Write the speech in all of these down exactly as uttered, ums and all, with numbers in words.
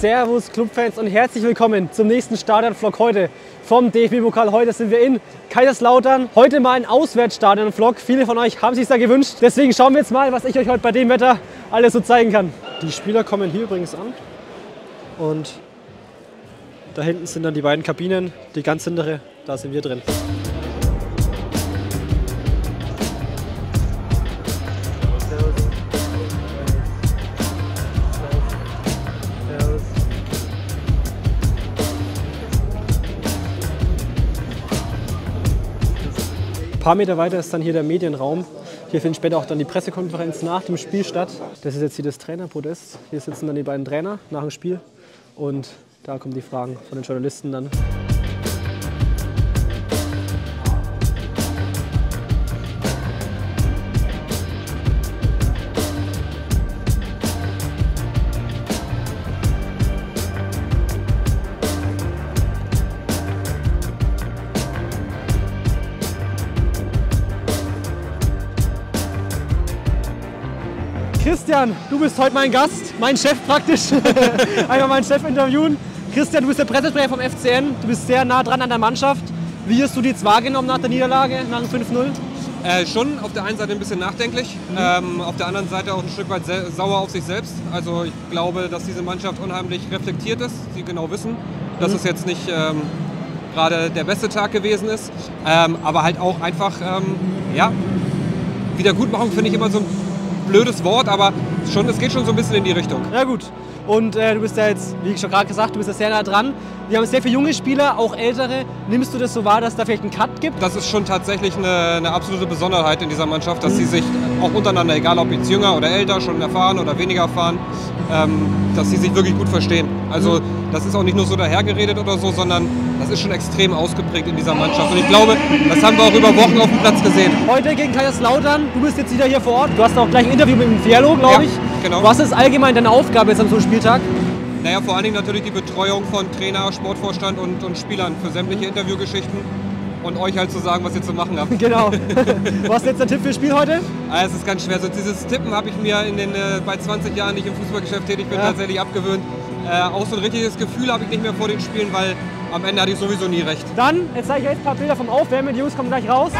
Servus Clubfans und herzlich willkommen zum nächsten Stadion-Vlog heute vom D F B-Pokal. Heute sind wir in Kaiserslautern. Heute mal ein Auswärtsstadion-Vlog. Viele von euch haben sich da gewünscht. Deswegen schauen wir jetzt mal, was ich euch heute bei dem Wetter alles so zeigen kann. Die Spieler kommen hier übrigens an. Und da hinten sind dann die beiden Kabinen. Die ganz hintere, da sind wir drin. Ein paar Meter weiter ist dann hier der Medienraum. Hier finden später auch dann die Pressekonferenz nach dem Spiel statt. Das ist jetzt hier das Trainerpodest. Hier sitzen dann die beiden Trainer nach dem Spiel und da kommen die Fragen von den Journalisten dann. Christian, du bist heute mein Gast, mein Chef praktisch. Einmal meinen Chef interviewen. Christian, du bist der Pressesprecher vom F C N. Du bist sehr nah dran an der Mannschaft. Wie hast du die jetzt wahrgenommen nach der Niederlage, nach dem fünf null? Äh, schon auf der einen Seite ein bisschen nachdenklich, mhm. ähm, auf der anderen Seite auch ein Stück weit sauer auf sich selbst. Also ich glaube, dass diese Mannschaft unheimlich reflektiert ist. Sie genau wissen, dass mhm. es jetzt nicht ähm, gerade der beste Tag gewesen ist. Ähm, aber halt auch einfach, ähm, ja, Wiedergutmachung finde ich immer so ein blödes Wort, aber schon, es geht schon so ein bisschen in die Richtung. Na gut. Und äh, du bist ja jetzt, wie ich schon gerade gesagt, du bist ja sehr nah dran. Wir haben sehr viele junge Spieler, auch ältere. Nimmst du das so wahr, dass da vielleicht einen Cut gibt? Das ist schon tatsächlich eine, eine absolute Besonderheit in dieser Mannschaft, dass sie sich auch untereinander, egal ob jetzt jünger oder älter, schon erfahren oder weniger erfahren, ähm, dass sie sich wirklich gut verstehen. Also das ist auch nicht nur so dahergeredet oder so, sondern das ist schon extrem ausgeprägt in dieser Mannschaft. Und ich glaube, das haben wir auch über Wochen auf dem Platz gesehen. Heute gegen Kaiserslautern, du bist jetzt wieder hier vor Ort. Du hast auch gleich ein Interview mit dem Fiello, glaube ich. Ja, genau. Was ist allgemein deine Aufgabe jetzt am so einem Spieltag? Naja, vor allen Dingen natürlich die Betreuung von Trainer, Sportvorstand und, und Spielern für sämtliche Interviewgeschichten und euch halt zu sagen, was ihr zu machen habt. Genau. Was ist jetzt der Tipp fürs Spiel heute? Ah, es ist ganz schwer. So dieses Tippen habe ich mir in den, äh, bei zwanzig Jahren, die ich im Fußballgeschäft tätig bin, ja. tatsächlich abgewöhnt. Äh, auch so ein richtiges Gefühl habe ich nicht mehr vor den Spielen, weil am Ende hatte ich sowieso nie recht. Dann, jetzt zeige ich euch ein paar Bilder vom Aufwärmen. Die Jungs kommen gleich raus.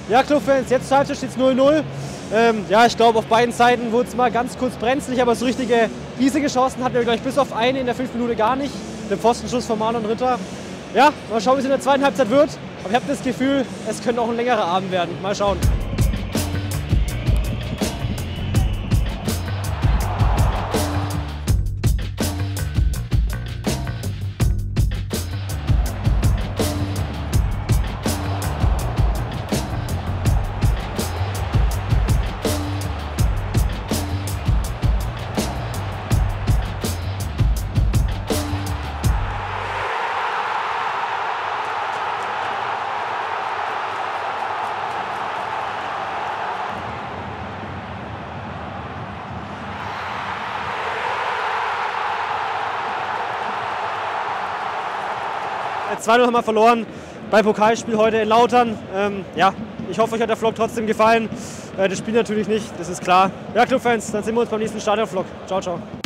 Ja, Clubfans, jetzt zur Halbzeit steht es null null. Ähm, ja, ich glaube, auf beiden Seiten wurde es mal ganz kurz brenzlig, aber so richtige riesige Chancen hatten wir gleich bis auf eine in der fünften Minute gar nicht. Der Pfostenschuss von Marlon Ritter. Ja, mal schauen, wie es in der zweiten Halbzeit wird. Aber ich habe das Gefühl, es könnte auch ein längerer Abend werden. Mal schauen. zwei null haben wir verloren beim Pokalspiel heute in Lautern. Ähm, ja, ich hoffe, euch hat der Vlog trotzdem gefallen. Äh, das Spiel natürlich nicht, das ist klar. Ja, Clubfans, dann sehen wir uns beim nächsten Stadion-Vlog. Ciao, ciao.